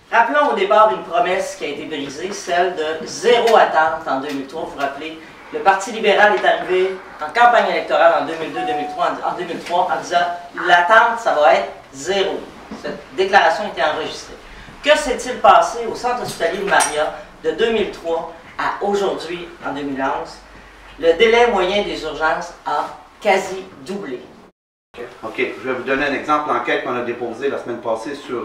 Rappelons au départ une promesse qui a été brisée, celle de zéro attente en 2003. Vous vous rappelez, le Parti libéral est arrivé en campagne électorale en 2003 en disant l'attente, ça va être zéro. Cette déclaration a été enregistrée. Que s'est-il passé au centre hospitalier de Maria de 2003 à aujourd'hui, en 2011? Le délai moyen des urgences a quasi doublé. OK. Je vais vous donner un exemple. L'enquête qu'on a déposée la semaine passée sur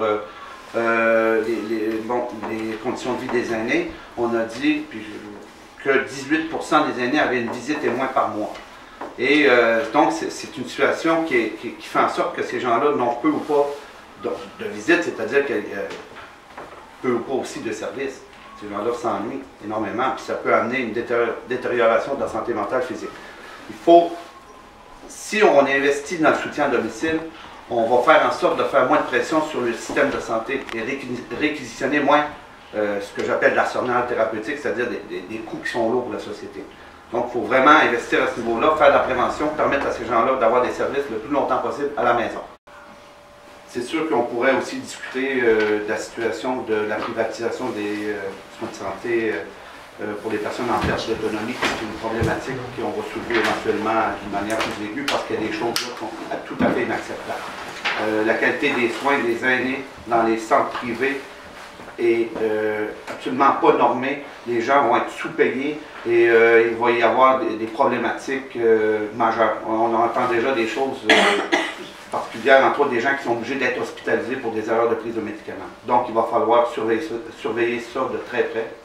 les conditions de vie des aînés, on a dit que 18% des aînés avaient une visite et moins par mois. Et donc, c'est une situation qui fait en sorte que ces gens-là n'ont peu ou pas de visite, c'est-à-dire qu'il y a peu ou pas aussi de services. Ces gens-là s'ennuient énormément, puis ça peut amener une détérioration de la santé mentale physique. Il faut, si on investit dans le soutien à domicile, on va faire en sorte de faire moins de pression sur le système de santé et réquisitionner moins ce que j'appelle l'arsenal thérapeutique, c'est-à-dire des coûts qui sont lourds pour la société. Donc, il faut vraiment investir à ce niveau-là, faire de la prévention, permettre à ces gens-là d'avoir des services le plus longtemps possible à la maison. C'est sûr qu'on pourrait aussi discuter de la situation de la privatisation des soins de santé pour les personnes en perte d'autonomie. C'est une problématique qu'on va soulever éventuellement d'une manière plus aiguë parce qu'il y a des choses là qui sont tout à fait inacceptables. La qualité des soins des aînés dans les centres privés est absolument pas normée. Les gens vont être sous-payés et il va y avoir des problématiques majeures. On entend déjà des choses particulières, entre autres des gens qui sont obligés d'être hospitalisés pour des erreurs de prise de médicaments. Donc il va falloir surveiller ça de très près.